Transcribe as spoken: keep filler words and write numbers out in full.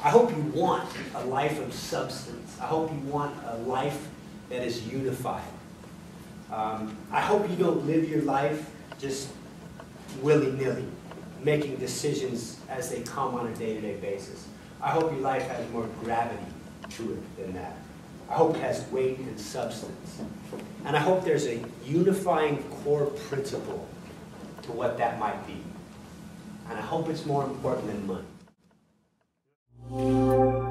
I hope you want a life of substance. I hope you want a life that is unified. Um, I hope you don't live your life just willy-nilly, making decisions as they come on a day-to-day basis. I hope your life has more gravity to it than that. I hope it has weight and substance. And I hope there's a unifying core principle to what that might be. And I hope it's more important than money.